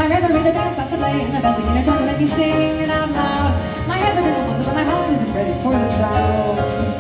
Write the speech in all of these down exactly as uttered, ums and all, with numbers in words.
My reverie, the band stops to play, and the bells begin to try to make me sing it out loud. My hands are in the woods, but my heart isn't ready for the sound.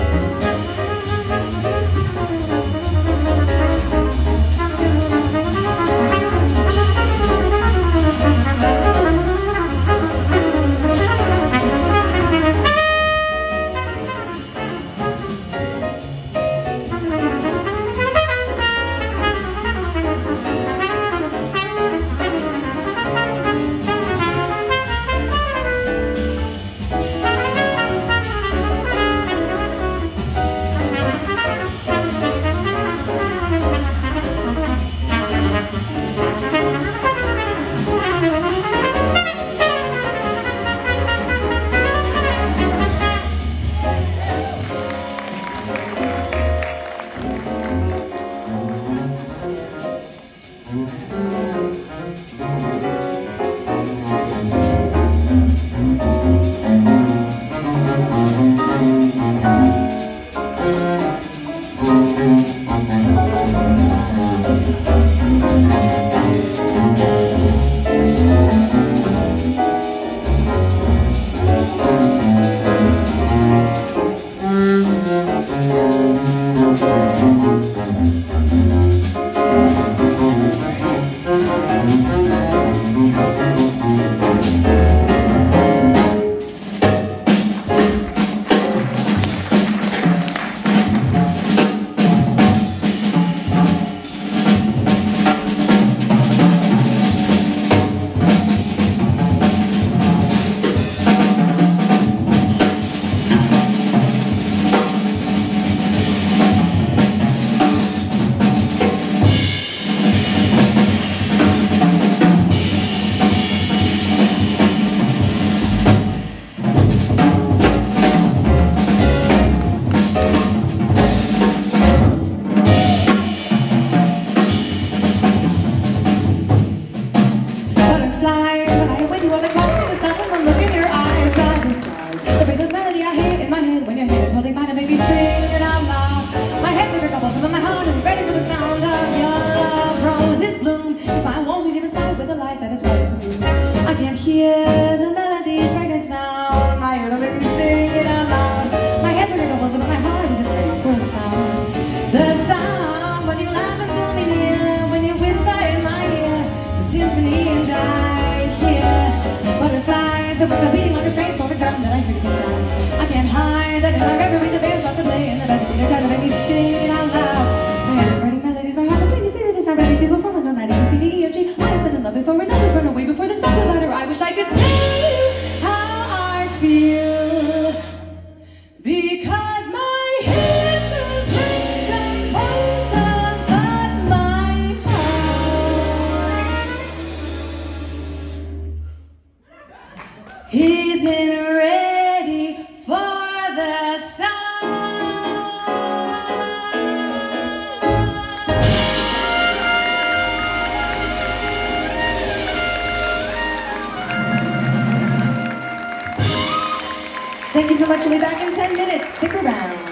Thank you so much. We'll be back in ten minutes. Stick around.